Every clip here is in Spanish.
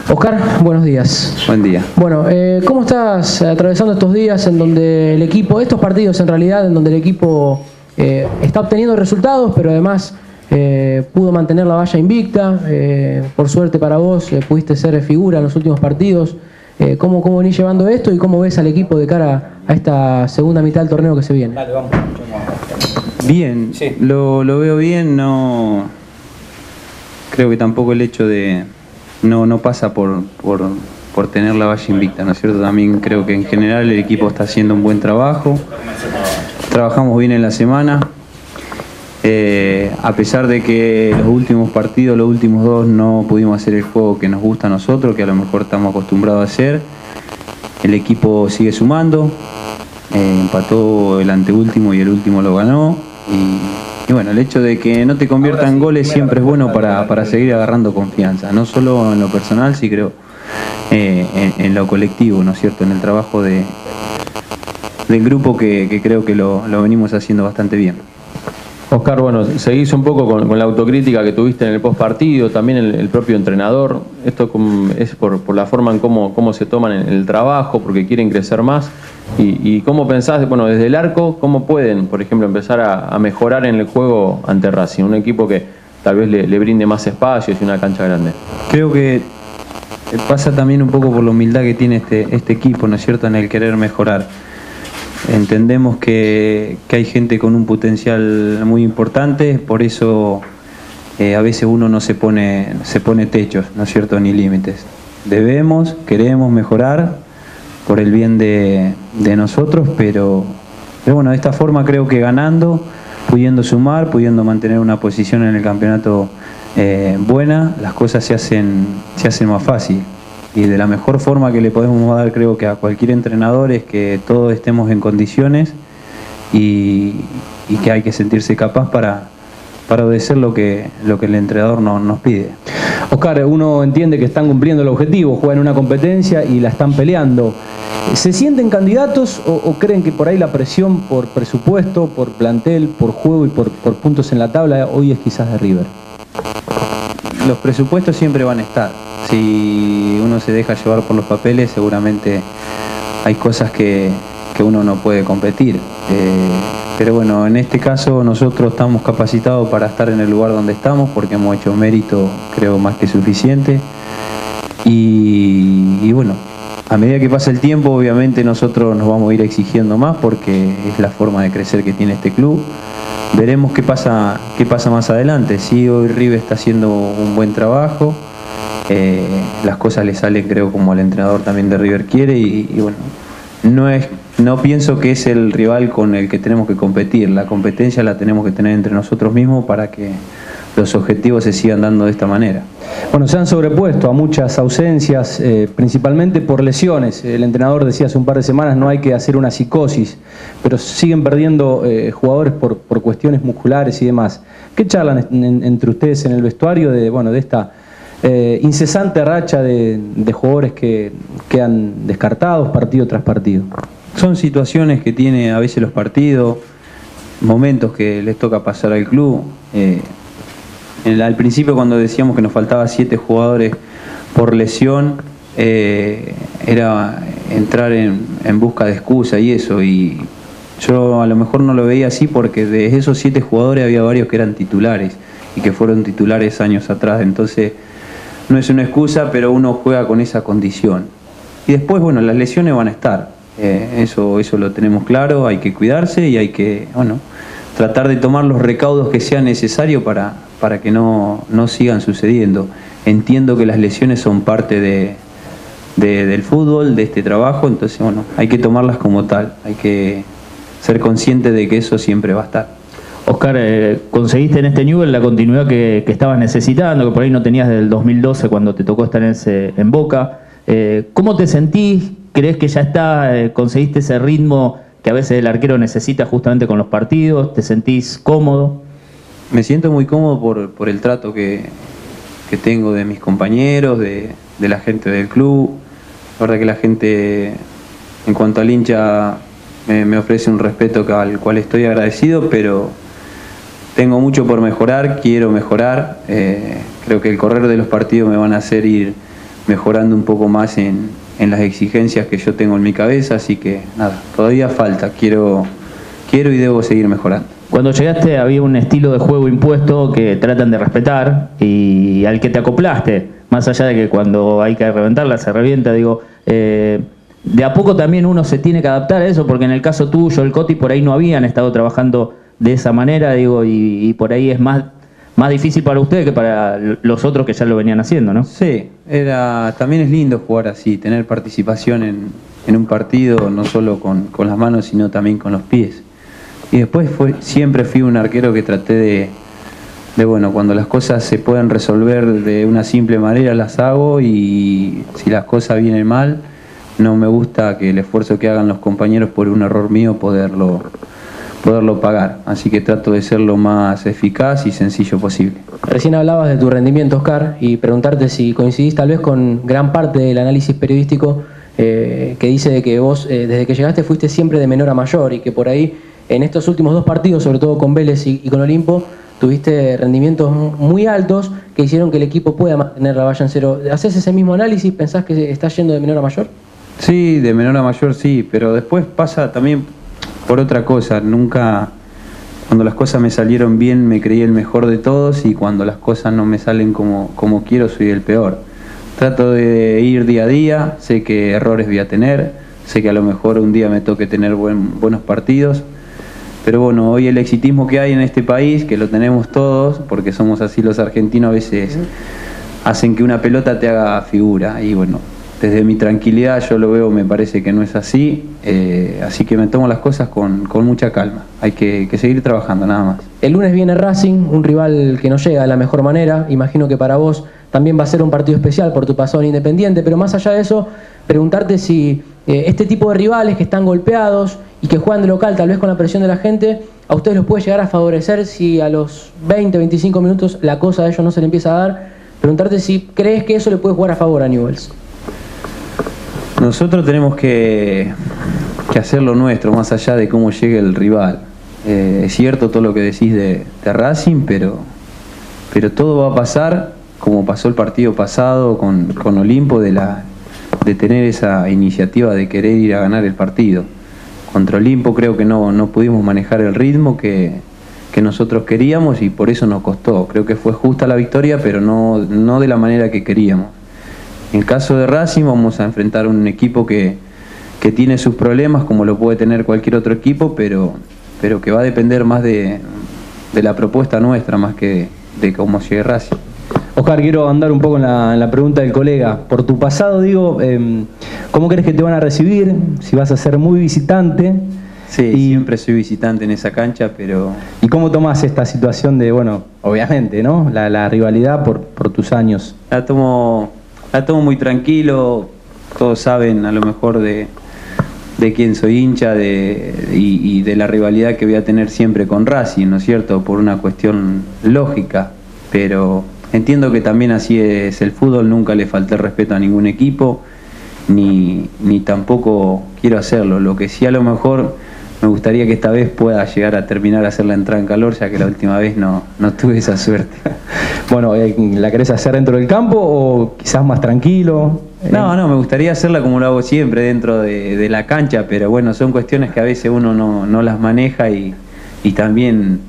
Oscar, buenos días. Buen día. Bueno, ¿cómo estás atravesando estos días en donde el equipo, estos partidos en realidad, en donde el equipo está obteniendo resultados, pero además pudo mantener la valla invicta? Por suerte para vos, pudiste ser figura en los últimos partidos. ¿Cómo venís llevando esto y cómo ves al equipo de cara a esta segunda mitad del torneo que se viene? Dale, vamos. Bien, sí. Lo veo bien, no creo que tampoco el hecho de no pasa por tener la valla invicta, ¿no es cierto? También creo que en general el equipo está haciendo un buen trabajo, trabajamos bien en la semana, a pesar de que los últimos partidos, los últimos dos, no pudimos hacer el juego que nos gusta a nosotros, que a lo mejor estamos acostumbrados a hacer. El equipo sigue sumando, empató el anteúltimo y el último lo ganó, y bueno, el hecho de que no te convierta en goles siempre es bueno para seguir agarrando confianza, no solo en lo personal, sí creo en lo colectivo, ¿no es cierto? En el trabajo del grupo que creo que lo venimos haciendo bastante bien. Oscar, bueno, seguís un poco con la autocrítica que tuviste en el postpartido, también el propio entrenador. Esto es por la forma en cómo se toman en el trabajo, porque quieren crecer más. Y cómo pensás, bueno, desde el arco, cómo pueden, por ejemplo, empezar a mejorar en el juego ante Racing, un equipo que tal vez le brinde más espacios y una cancha grande. Creo que pasa también un poco por la humildad que tiene este equipo, ¿no es cierto?, en el querer mejorar. Entendemos que hay gente con un potencial muy importante, por eso a veces uno no se pone techos, ¿no es cierto?, ni límites. Queremos mejorar por el bien de nosotros, pero bueno, de esta forma creo que ganando, pudiendo sumar, pudiendo mantener una posición en el campeonato buena, las cosas se hacen más fácil. Y de la mejor forma que le podemos dar, creo que a cualquier entrenador, es que todos estemos en condiciones y que hay que sentirse capaz para obedecer lo que el entrenador nos pide. Oscar, uno entiende que están cumpliendo el objetivo, juegan una competencia y la están peleando. ¿Se sienten candidatos o creen que por ahí la presión por presupuesto, por plantel, por juego y por puntos en la tabla hoy es quizás de River? Los presupuestos siempre van a estar. Si uno se deja llevar por los papeles, seguramente hay cosas que uno no puede competir. Pero bueno, en este caso nosotros estamos capacitados para estar en el lugar donde estamos, porque hemos hecho mérito, creo, más que suficiente. Y bueno, a medida que pasa el tiempo, obviamente nosotros nos vamos a ir exigiendo más, porque es la forma de crecer que tiene este club. Veremos qué pasa más adelante. Sí, hoy River está haciendo un buen trabajo. Las cosas le salen, creo, como el entrenador también de River quiere, y bueno, no pienso que es el rival con el que tenemos que competir. La competencia la tenemos que tener entre nosotros mismos para que los objetivos se sigan dando de esta manera. Bueno, se han sobrepuesto a muchas ausencias, principalmente por lesiones. El entrenador decía hace un par de semanas no hay que hacer una psicosis, pero siguen perdiendo jugadores por cuestiones musculares y demás. ¿Qué charlan entre ustedes en el vestuario de esta incesante racha de jugadores que quedan descartados partido tras partido? Son situaciones que tiene a veces los partidos, momentos que les toca pasar al club. Al principio, cuando decíamos que nos faltaba 7 jugadores por lesión, era entrar en busca de excusa y eso, y yo a lo mejor no lo veía así, porque de esos 7 jugadores había varios que eran titulares y que fueron titulares años atrás. Entonces no es una excusa, pero uno juega con esa condición. Y después, bueno, las lesiones van a estar, eso lo tenemos claro, hay que cuidarse y hay que, bueno, tratar de tomar los recaudos que sean necesarios para que no sigan sucediendo. Entiendo que las lesiones son parte del fútbol, de este trabajo, entonces bueno, hay que tomarlas como tal, hay que ser consciente de que eso siempre va a estar. Oscar, conseguiste en este Newell's la continuidad que estabas necesitando, que por ahí no tenías desde el 2012 cuando te tocó estar en Boca. ¿Cómo te sentís? ¿Crees que ya está, conseguiste ese ritmo que a veces el arquero necesita justamente con los partidos? ¿Te sentís cómodo? Me siento muy cómodo por el trato que tengo de mis compañeros, de la gente del club. La verdad que la gente, en cuanto al hincha, me ofrece un respeto al cual estoy agradecido, pero tengo mucho por mejorar, quiero mejorar. Creo que el correr de los partidos me van a hacer ir mejorando un poco más en las exigencias que yo tengo en mi cabeza, así que nada, todavía falta, quiero y debo seguir mejorando. Cuando llegaste había un estilo de juego impuesto que tratan de respetar y al que te acoplaste, más allá de que cuando hay que reventarla se revienta, digo, de a poco también uno se tiene que adaptar a eso, porque en el caso tuyo, el Coti, por ahí no habían estado trabajando de esa manera, digo, y por ahí es más difícil para ustedes que para los otros que ya lo venían haciendo, ¿no? Sí, también es lindo jugar así, tener participación en un partido, no solo con las manos, sino también con los pies. Y después siempre fui un arquero que traté de bueno, cuando las cosas se pueden resolver de una simple manera las hago, y si las cosas vienen mal, no me gusta que el esfuerzo que hagan los compañeros por un error mío poderlo pagar. Así que trato de ser lo más eficaz y sencillo posible. Recién hablabas de tu rendimiento, Oscar, y preguntarte si coincidís tal vez con gran parte del análisis periodístico que dice de que vos desde que llegaste fuiste siempre de menor a mayor, y que por ahí en estos últimos 2 partidos, sobre todo con Vélez y con Olimpo, tuviste rendimientos muy altos que hicieron que el equipo pueda mantener la valla en 0. ¿Haces ese mismo análisis? ¿Pensás que estás yendo de menor a mayor? Sí, de menor a mayor sí, pero después pasa también por otra cosa. Nunca, cuando las cosas me salieron bien, me creí el mejor de todos, y cuando las cosas no me salen como quiero, soy el peor. Trato de ir día a día, sé que errores voy a tener, sé que a lo mejor un día me toque tener buenos partidos, pero bueno, hoy el exitismo que hay en este país, que lo tenemos todos, porque somos así los argentinos, a veces hacen que una pelota te haga figura, y bueno, desde mi tranquilidad yo lo veo, me parece que no es así, así que me tomo las cosas con mucha calma. Hay que seguir trabajando, nada más. El lunes viene Racing, un rival que no llega de la mejor manera. Imagino que para vos también va a ser un partido especial por tu pasado en Independiente, pero más allá de eso, preguntarte si este tipo de rivales que están golpeados y que juegan de local, tal vez con la presión de la gente, a ustedes los puede llegar a favorecer si a los 20, 25 minutos la cosa a ellos no se le empieza a dar. Preguntarte si crees que eso le puede jugar a favor a Newell's. Nosotros tenemos que hacer lo nuestro, más allá de cómo llegue el rival. Es cierto todo lo que decís de Racing, pero todo va a pasar como pasó el partido pasado con Olimpo, de tener esa iniciativa de querer ir a ganar el partido. Contra Olimpo creo que no pudimos manejar el ritmo que nosotros queríamos, y por eso nos costó. Creo que fue justa la victoria, pero no de la manera que queríamos. En el caso de Racing vamos a enfrentar un equipo que tiene sus problemas, como lo puede tener cualquier otro equipo, pero que va a depender más de la propuesta nuestra, más que de cómo llegue Racing. Oscar, quiero andar un poco en la pregunta del colega. Por tu pasado, digo, ¿cómo crees que te van a recibir? Si vas a ser muy visitante. Sí, siempre soy visitante en esa cancha, pero... ¿Y cómo tomás esta situación de, bueno, obviamente, ¿no? La rivalidad por tus años? La tomo muy tranquilo. Todos saben a lo mejor de quién soy hincha y de la rivalidad que voy a tener siempre con Racing, ¿no es cierto? Por una cuestión lógica, pero entiendo que también así es el fútbol. Nunca le falté respeto a ningún equipo, ni tampoco quiero hacerlo. Lo que sí, a lo mejor me gustaría que esta vez pueda llegar a terminar a hacer la entrada en calor, ya que la última vez no tuve esa suerte. Bueno, ¿la querés hacer dentro del campo o quizás más tranquilo? No, me gustaría hacerla como lo hago siempre, dentro de la cancha, pero bueno, son cuestiones que a veces uno no las maneja, y también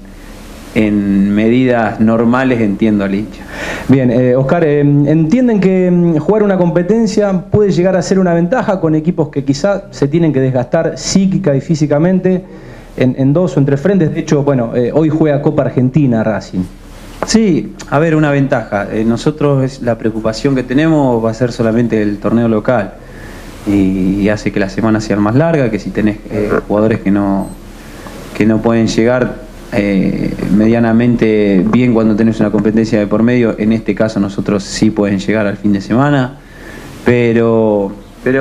en medidas normales entiendo al hincha. Bien, Oscar, ¿entienden que jugar una competencia puede llegar a ser una ventaja con equipos que quizá se tienen que desgastar psíquica y físicamente en 2 o en 3 frentes? De hecho, bueno, hoy juega Copa Argentina Racing. Sí, a ver, una ventaja. Nosotros la preocupación que tenemos va a ser solamente el torneo local, y hace que la semana sea más larga, que si tenés jugadores que no pueden llegar medianamente bien cuando tenés una competencia de por medio, en este caso nosotros sí pueden llegar al fin de semana, pero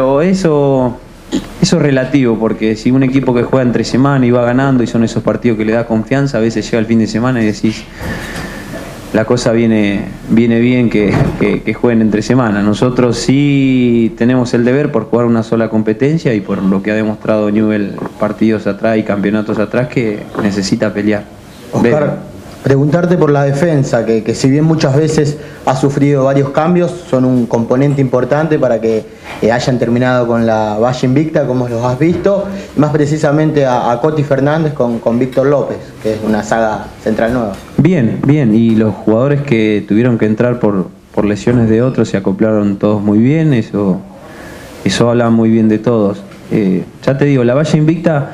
eso es relativo, porque si un equipo que juega entre semana y va ganando, y son esos partidos que le da confianza, a veces llega el fin de semana y decís, la cosa viene bien que jueguen entre semana. Nosotros sí tenemos el deber por jugar una sola competencia, y por lo que ha demostrado Newell's partidos atrás y campeonatos atrás, que necesita pelear. Preguntarte por la defensa, que si bien muchas veces ha sufrido varios cambios, son un componente importante para que hayan terminado con la valla invicta, como los has visto, y más precisamente a Coti Fernández con Víctor López, que es una saga central nueva. Bien, bien, y los jugadores que tuvieron que entrar por lesiones de otros se acoplaron todos muy bien, eso habla muy bien de todos. Ya te digo, la valla invicta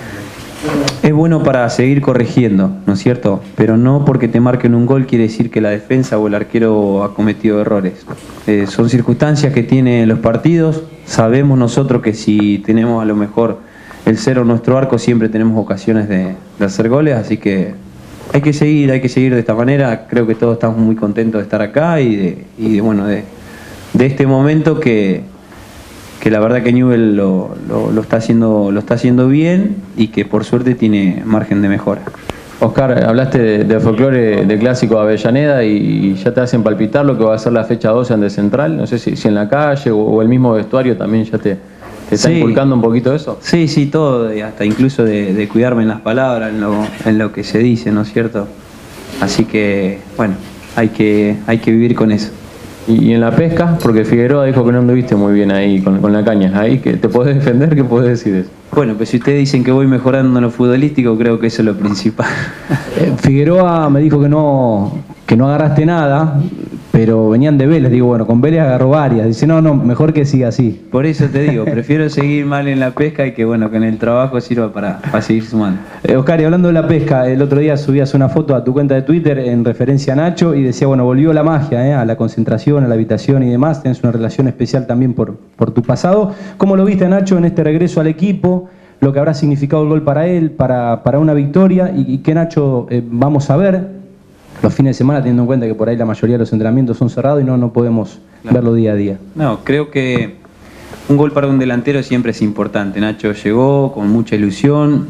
es bueno para seguir corrigiendo, ¿no es cierto? Pero no porque te marquen un gol quiere decir que la defensa o el arquero ha cometido errores. Son circunstancias que tienen los partidos. Sabemos nosotros que si tenemos a lo mejor el 0 en nuestro arco siempre tenemos ocasiones de hacer goles, así que hay que seguir de esta manera. Creo que todos estamos muy contentos de estar acá y de este momento que la verdad que Newell lo está haciendo bien y que por suerte tiene margen de mejora. Oscar, hablaste del folclore del clásico de Avellaneda y ya te hacen palpitar lo que va a ser la fecha 12 en de Central. No sé si en la calle o el mismo vestuario también ya te está inculcando un poquito eso. Sí, todo, hasta incluso de cuidarme en las palabras, en lo que se dice, ¿no es cierto? Así que, bueno, hay que vivir con eso. Y en la pesca, porque Figueroa dijo que no anduviste muy bien ahí con la caña. Ahí, que ¿te podés defender? ¿Qué podés decir eso? Bueno, pues si ustedes dicen que voy mejorando en lo futbolístico, creo que eso es lo principal. Figueroa me dijo que no agarraste nada, pero venían de Vélez. Digo, bueno, con Vélez agarró varias. Dice, no, mejor que siga así. Por eso te digo, prefiero seguir mal en la pesca y que bueno, que en el trabajo sirva para seguir sumando. Oscar, y hablando de la pesca, el otro día subías una foto a tu cuenta de Twitter en referencia a Nacho y decía, bueno, volvió la magia, a la concentración, a la habitación y demás. Tenés una relación especial también por tu pasado. ¿Cómo lo viste a Nacho en este regreso al equipo? Lo que habrá significado el gol para él, para una victoria, y qué Nacho vamos a ver los fines de semana, teniendo en cuenta que por ahí la mayoría de los entrenamientos son cerrados y no podemos verlo día a día. No, creo que un gol para un delantero siempre es importante. Nacho llegó con mucha ilusión,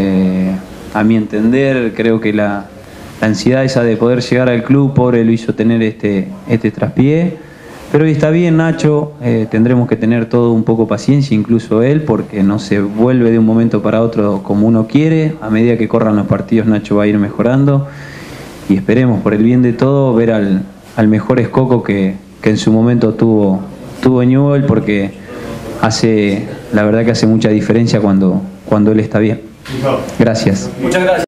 a mi entender, creo que la ansiedad esa de poder llegar al club, pobre, lo hizo tener este traspié. Pero hoy está bien Nacho, tendremos que tener todo un poco paciencia, incluso él, porque no se vuelve de un momento para otro como uno quiere. A medida que corran los partidos Nacho va a ir mejorando y esperemos por el bien de todo ver al mejor Escoco que en su momento tuvo Newell, porque la verdad que hace mucha diferencia cuando él está bien. Gracias. Muchas gracias.